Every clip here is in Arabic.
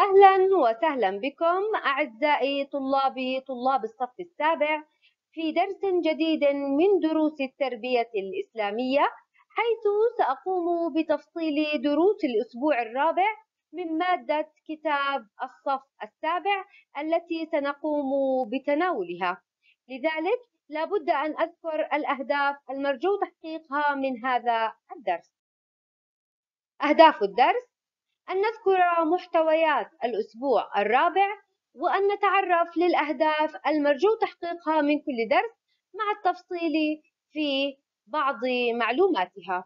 أهلا وسهلا بكم أعزائي طلاب الصف السابع في درس جديد من دروس التربية الإسلامية، حيث سأقوم بتفصيل دروس الأسبوع الرابع من مادة كتاب الصف السابع التي سنقوم بتناولها. لذلك لابد أن أذكر الأهداف المرجو تحقيقها من هذا الدرس. أهداف الدرس: أن نذكر محتويات الأسبوع الرابع، وأن نتعرف للأهداف المرجو تحقيقها من كل درس مع التفصيل في بعض معلوماتها.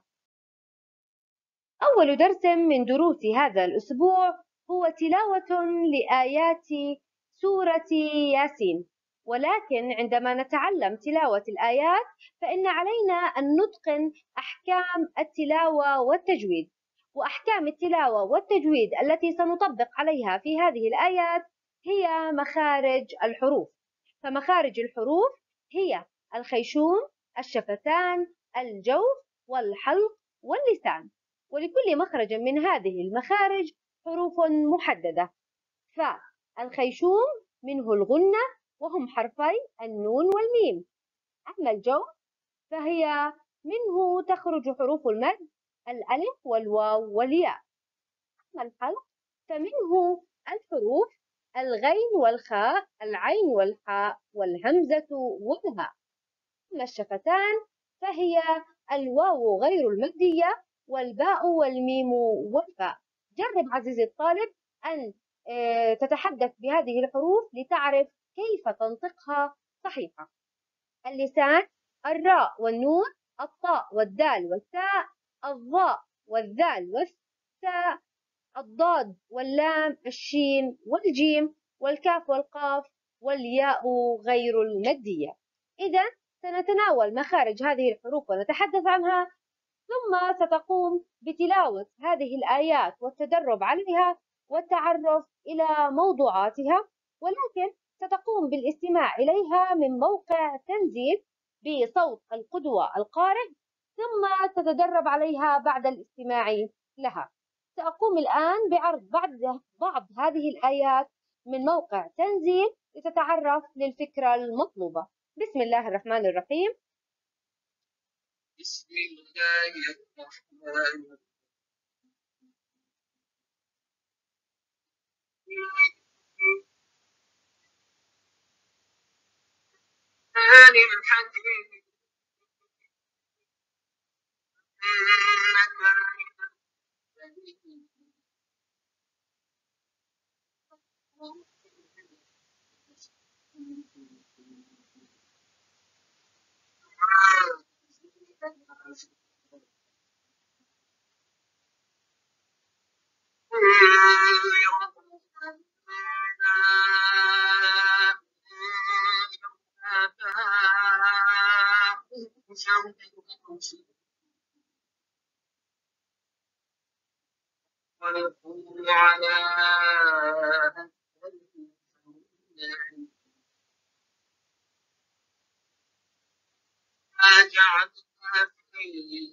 أول درس من دروس هذا الأسبوع هو تلاوة لآيات سورة ياسين، ولكن عندما نتعلم تلاوة الآيات فإن علينا أن نتقن أحكام التلاوة والتجويد. وأحكام التلاوة والتجويد التي سنطبق عليها في هذه الآيات هي مخارج الحروف. فمخارج الحروف هي الخيشوم، الشفتان، الجوف، والحلق، واللسان. ولكل مخرج من هذه المخارج حروف محددة. فالخيشوم منه الغنة وهم حرفي النون والميم. أما الجوف فهي منه تخرج حروف المد الألف والواو والياء. أما الحلق فمنه الحروف الغين والخاء، العين والحاء، والهمزة والهاء. أما الشفتان فهي الواو غير المادية والباء والميم والفاء. جرب عزيزي الطالب أن تتحدث بهذه الحروف لتعرف كيف تنطقها صحيحة. اللسان: الراء والنون، الطاء والدال والتاء، الظاء والذال والثاء، الضاد واللام، الشين والجيم، والكاف والقاف، والياء غير المادية. إذا سنتناول مخارج هذه الحروف ونتحدث عنها، ثم ستقوم بتلاوة هذه الآيات والتدرب عليها والتعرف إلى موضوعاتها، ولكن ستقوم بالاستماع إليها من موقع تنزيل بصوت القدوة القارئ، ثم تتدرب عليها بعد الاستماع لها. سأقوم الآن بعرض بعض هذه الآيات من موقع تنزيل لتتعرف للفكرة المطلوبة. بسم الله الرحمن الرحيم. بسم الله الرحمن الرحيم. ونقول على ما جعلنا في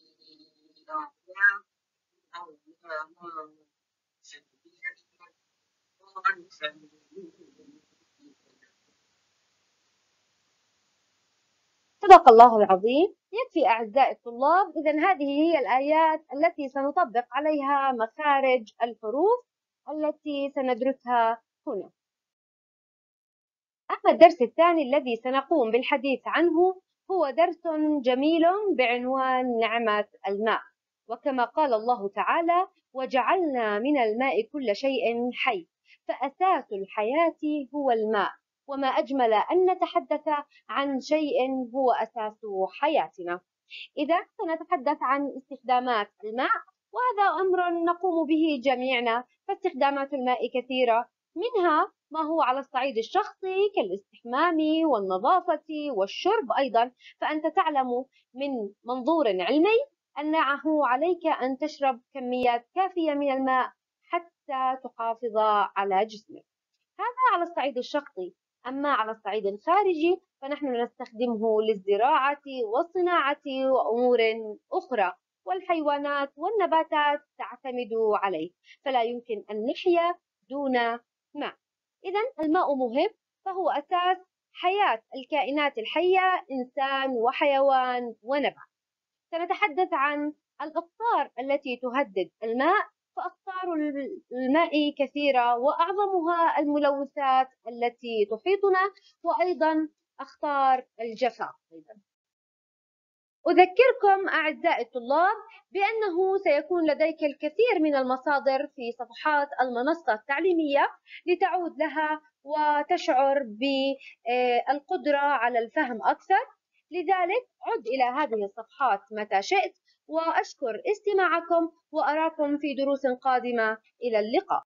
صدق الله العظيم. يكفي أعزائي الطلاب. إذن هذه هي الآيات التي سنطبق عليها مخارج الحروف التي سندرسها هنا. أما الدرس الثاني الذي سنقوم بالحديث عنه هو درس جميل بعنوان نعمة الماء. وكما قال الله تعالى: وجعلنا من الماء كل شيء حي فأساس الحياة هو الماء، وما أجمل أن نتحدث عن شيء هو أساس حياتنا. إذا سنتحدث عن استخدامات الماء، وهذا أمر نقوم به جميعنا، فاستخدامات الماء كثيرة، منها ما هو على الصعيد الشخصي كالاستحمام والنظافة والشرب أيضا. فأنت تعلم من منظور علمي أنه عليك أن تشرب كميات كافية من الماء حتى تحافظ على جسمك. هذا على الصعيد الشخصي. أما على الصعيد الخارجي فنحن نستخدمه للزراعة والصناعة وأمور أخرى، والحيوانات والنباتات تعتمد عليه. فلا يمكن أن نحيا دون ماء. إذا الماء مهم، فهو أساس حياة الكائنات الحية، إنسان وحيوان ونبات. سنتحدث عن الأخطار التي تهدد الماء، فأخطار الماء كثيرة، وأعظمها الملوثات التي تحيطنا، وأيضا أخطار الجفاف. أذكركم أعزائي الطلاب بأنه سيكون لديك الكثير من المصادر في صفحات المنصة التعليمية لتعود لها وتشعر بالقدرة على الفهم أكثر. لذلك عد إلى هذه الصفحات متى شئت، وأشكر استماعكم وأراكم في دروس قادمة. إلى اللقاء.